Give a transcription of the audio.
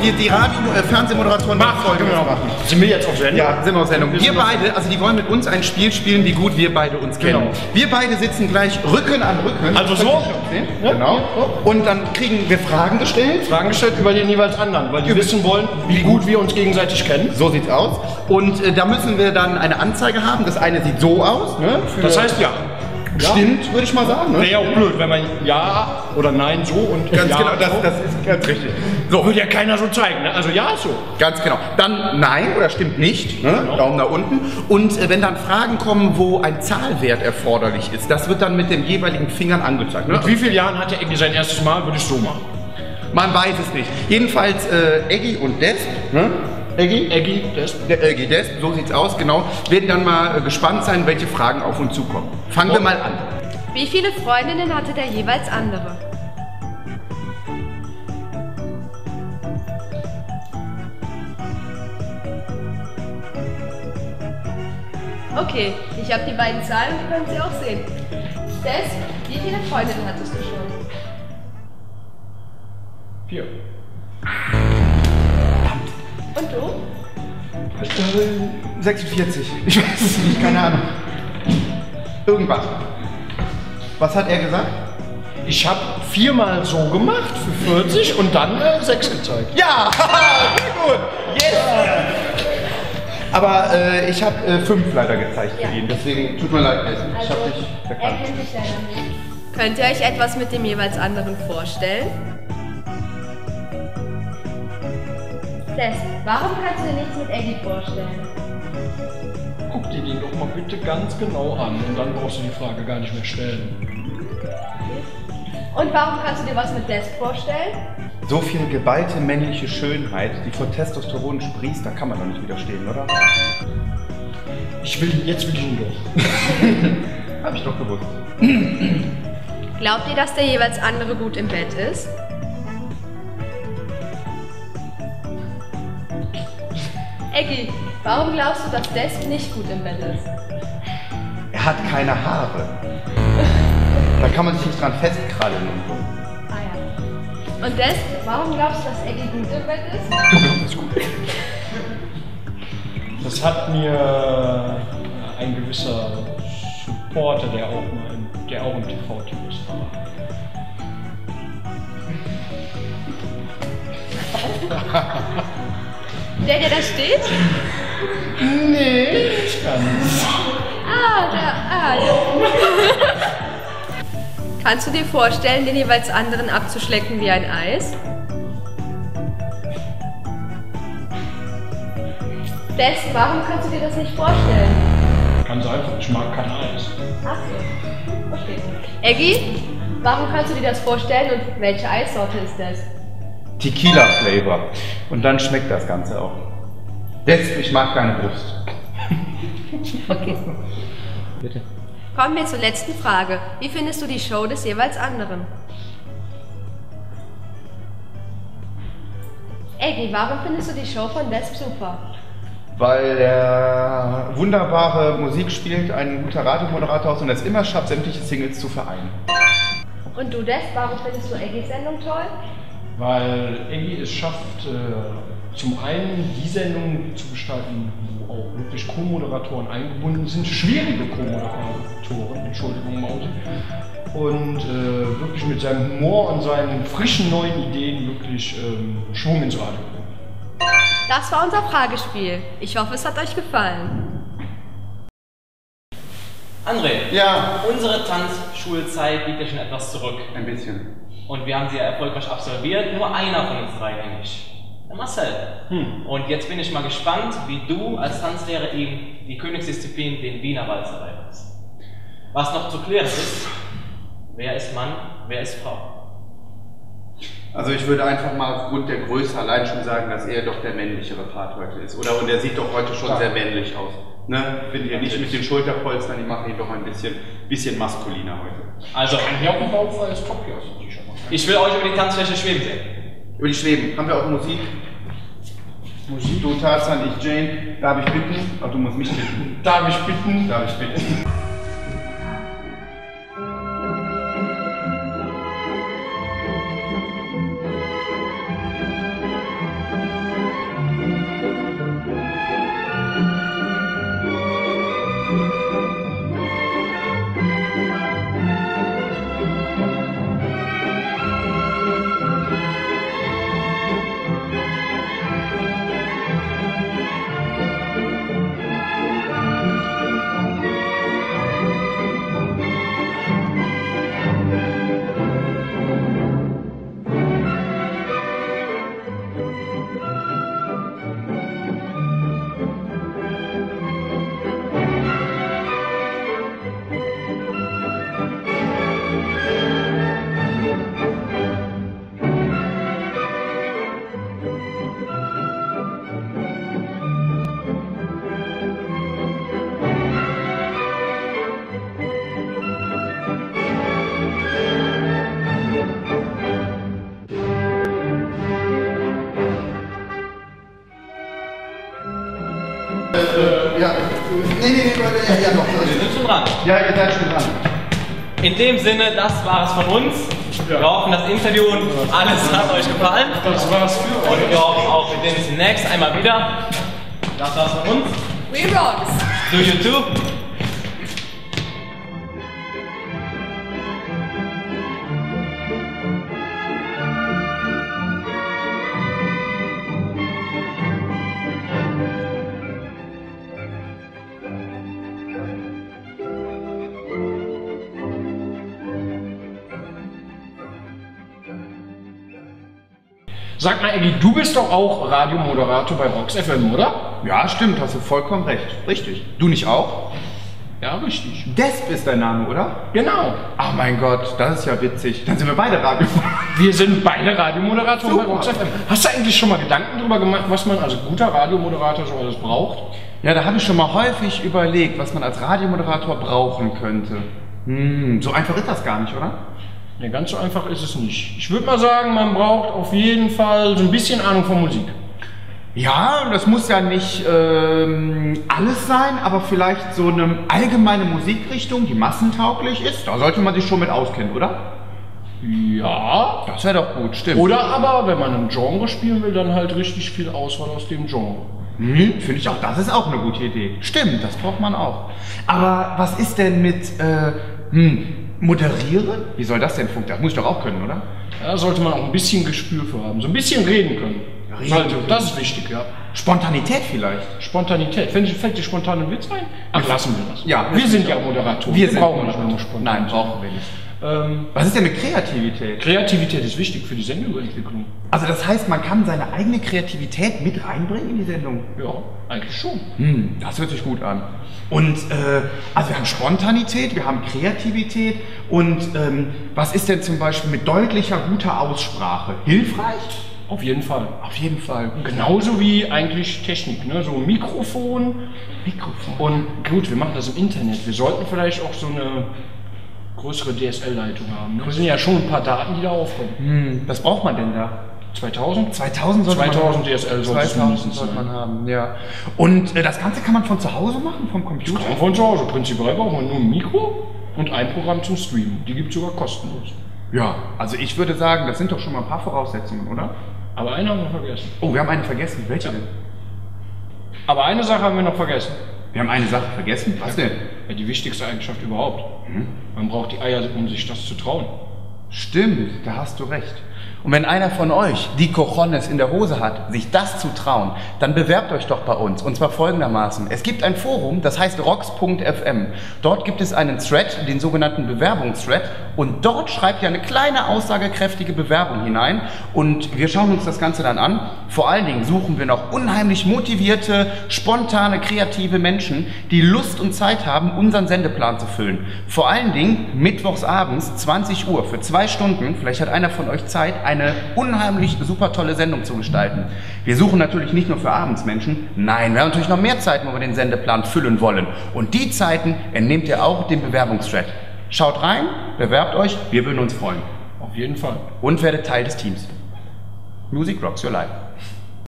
die Fernsehmoderatoren Folge machen. Sind wir jetzt auf Sendung? Ja, sind wir auf Sendung. Wir beide, also die wollen mit uns ein Spiel spielen, wie gut wir beide uns kennen. Genau. Wir beide sitzen gleich Rücken an Rücken. Also so? Ja, genau. Und dann kriegen wir Fragen gestellt. Fragen gestellt über den jeweils anderen, weil die wissen wollen, wie gut wir uns gegenseitig kennen. So sieht's aus. Und da müssen wir dann eine Anzeige haben. Das eine sieht so aus. Ne? Das heißt ja. Stimmt, würde ich mal sagen. Ne? Wäre ja auch blöd, wenn man Ja oder Nein so und Ganz ja genau, das so. ist ganz richtig. So. Würde ja keiner so zeigen, ne? Also ja ist so. Ganz genau. Dann Nein oder stimmt nicht, ne? Genau. Daumen nach unten. Und wenn dann Fragen kommen, wo ein Zahlwert erforderlich ist, das wird dann mit den jeweiligen Fingern angezeigt. Ne? Mit wie vielen Jahren hat der Eggy sein erstes Mal, würde ich so machen. Man weiß es nicht. Jedenfalls Eggy und Desp, ne? Eggy, Desp. Der Eggy Desp, so sieht's aus, genau. Werden dann mal gespannt sein, welche Fragen auf uns zukommen. Fangen wir mal an. Wie viele Freundinnen hatte der jeweils andere? Okay, ich habe die beiden Zahlen und die können Sie auch sehen. Des, wie viele Freundinnen hattest du schon? 4. Und du? 46. Ich weiß es nicht, keine Ahnung. Irgendwas. Was hat er gesagt? Ich habe 4-mal so gemacht für 40 und dann 6 gezeigt. Ja! Sehr gut! Yes! Aber ich habe 5 leider gezeigt für ihn, deswegen tut mir leid, ich habe dich Er erkannt. kennt dich leider nicht. Könnt ihr euch etwas mit dem jeweils anderen vorstellen? Des, warum kannst du dir nichts mit Eggy vorstellen? Guck dir den doch mal bitte ganz genau an und dann brauchst du die Frage gar nicht mehr stellen. Und warum kannst du dir was mit Des vorstellen? So viel geballte männliche Schönheit, die vor Testosteron sprießt, da kann man doch nicht widerstehen, oder? Jetzt will ich ihn doch. Hab ich doch gewusst. Glaubt ihr, dass der jeweils andere gut im Bett ist? Eggy, warum glaubst du, dass Des nicht gut im Bett ist? Er hat keine Haare. Da kann man sich nicht dran festkrallen und so. Ah ja. Und Des, warum glaubst du, dass Eggy gut im Bett ist? Das ist gut. Das hat mir ein gewisser Supporter, der auch im TV-Team ist. Der da steht? Nee, nicht ganz. Kannst du dir vorstellen, den jeweils anderen abzuschlecken wie ein Eis? Des, warum kannst du dir das nicht vorstellen? Ganz einfach, ich mag kein Eis. Ach so, okay. Eggy, warum kannst du dir das vorstellen und welche Eissorte ist das? Tequila Flavor. Und dann schmeckt das Ganze auch. Jetzt, ich mag deine Brust. Okay. Bitte. Kommen wir zur letzten Frage. Wie findest du die Show des jeweils anderen? Eggy, warum findest du die Show von Desp super? Weil er wunderbare Musik spielt, ein guter Radiomoderator ist und es immer schafft, sämtliche Singles zu vereinen. Und du, Desp, warum findest du Eggys Sendung toll? Weil Eggy es schafft, zum einen die Sendung zu gestalten, wo auch wirklich Co-Moderatoren eingebunden sind, schwierige Co-Moderatoren, Entschuldigung Mausi, und wirklich mit seinem Humor und seinen frischen neuen Ideen wirklich Schwung ins Radio bringen. Das war unser Fragespiel. Ich hoffe, es hat euch gefallen. André, Ja. unsere Tanzschulzeit liegt ja schon etwas zurück. Ein bisschen. Und wir haben sie ja erfolgreich absolviert, nur einer von uns drei nämlich. Der Marcel. Und jetzt bin ich mal gespannt, wie du als Tanzlehrer ihm die Königsdisziplin, den Wiener Walzer, beibringst. Was noch zu klären ist, wer ist Mann, wer ist Frau? Also ich würde einfach mal aufgrund der Größe allein schon sagen, dass er doch der männlichere Part heute ist. Oder? Und er sieht doch heute schon sehr männlich aus. Ne? Finde ich nicht mit den Schulterpolstern, die machen ihn doch ein bisschen maskuliner heute. Also, Ja, auch ein baufreies Top hier aus dem T-Shirt. ich will euch über die Tanzfläche schweben sehen. Über die Schweben. Haben wir auch Musik? Musik? Du Tarzan, ich Jane. Darf ich bitten? Ach, du musst mich bitten. Darf ich bitten? Darf ich bitten? doch. Wir sind schon dran. Ja, ihr seid schon dran. In dem Sinne, das war es von uns. Wir hoffen, das Interview und alles hat euch gefallen. Das war's für euch. Und wir hoffen auch, wir sehen uns demnächst einmal wieder. Das war's von uns. We rocks! Do you too? Sag mal, Eggy, du bist doch auch Radiomoderator bei Rocks FM, oder? Ja, stimmt, hast du vollkommen recht. Richtig. Du nicht auch? Ja, richtig. Desp ist dein Name, oder? Genau. Ach mein Gott, das ist ja witzig. Dann sind wir beide Radio. Wir sind beide Radiomoderatoren bei Super. Rocks FM. Hast du eigentlich schon mal Gedanken darüber gemacht, was man als guter Radiomoderator so alles braucht? Ja, da habe ich schon mal häufig überlegt, was man als Radiomoderator brauchen könnte. So einfach ist das gar nicht, oder? Ja, ganz so einfach ist es nicht. Ich würde mal sagen, man braucht auf jeden Fall so ein bisschen Ahnung von Musik. Ja, das muss ja nicht alles sein, aber vielleicht so eine allgemeine Musikrichtung, die massentauglich ist, da sollte man sich schon mit auskennen, oder? Ja. Das wäre doch gut, stimmt. Oder aber, wenn man ein Genre spielen will, dann halt richtig viel Auswahl aus dem Genre. Finde ich auch, das ist auch eine gute Idee. Stimmt, das braucht man auch. Aber was ist denn mit moderieren? Wie soll das denn funktionieren? Das muss ich doch auch können, oder? Ja, da sollte man auch ein bisschen Gespür für haben. So ein bisschen reden können. Das ist wichtig, ja. Spontanität vielleicht. Spontanität. Fällt dir spontan ein Witz ein? Ach, lassen wir das. Ja, wir sind ja Moderatoren. Wir brauchen nicht nur spontan. Nein, brauchen wir nicht. Was ist denn mit Kreativität? Kreativität ist wichtig für die Sendungsentwicklung. Also das heißt, man kann seine eigene Kreativität mit reinbringen in die Sendung? Ja, eigentlich schon. Das hört sich gut an. Und also wir haben Spontanität, wir haben Kreativität und was ist denn zum Beispiel mit deutlicher, guter Aussprache? Hilfreich? Auf jeden Fall. Auf jeden Fall. Genauso wie eigentlich Technik, ne? So ein Mikrofon. Und gut, wir machen das im Internet. Wir sollten vielleicht auch so eine größere DSL-Leitung haben. Das sind ja schon ein paar Daten, die da aufkommen. Was braucht man denn da? 2000? 2000 sollte 2000 DSL sollte es 2000 mindestens sollte sein. man haben, ja. Und das Ganze kann man von zu Hause machen, vom Computer? Kann man von zu Hause. Prinzipiell braucht man nur ein Mikro und ein Programm zum Streamen. Die gibt es sogar kostenlos. Ja, also ich würde sagen, das sind doch schon mal ein paar Voraussetzungen, oder? Aber eine haben wir vergessen. Oh, wir haben eine vergessen. Welche denn? Aber eine Sache haben wir noch vergessen. Wir haben eine Sache vergessen. Was denn? Ja, die wichtigste Eigenschaft überhaupt. Man braucht die Eier, um sich das zu trauen. Stimmt, da hast du recht. Und wenn einer von euch die Cojones in der Hose hat, sich das zu trauen, dann bewerbt euch doch bei uns. Und zwar folgendermaßen. Es gibt ein Forum, das heißt rocks.fm. Dort gibt es einen Thread, den sogenannten Bewerbungsthread. Und dort schreibt ihr eine kleine, aussagekräftige Bewerbung hinein. Und wir schauen uns das Ganze dann an. Vor allen Dingen suchen wir noch unheimlich motivierte, spontane, kreative Menschen, die Lust und Zeit haben, unseren Sendeplan zu füllen. Vor allen Dingen mittwochs abends, 20 Uhr, für 2 Stunden. Vielleicht hat einer von euch Zeit, eine unheimlich super tolle Sendung zu gestalten. Wir suchen natürlich nicht nur für abends Menschen, nein, wir haben natürlich noch mehr Zeiten, wo wir den Sendeplan füllen wollen. Und die Zeiten entnehmt ihr auch dem Bewerbungsthread. Schaut rein, bewerbt euch, wir würden uns freuen. Auf jeden Fall. Und werdet Teil des Teams. Music rocks your life.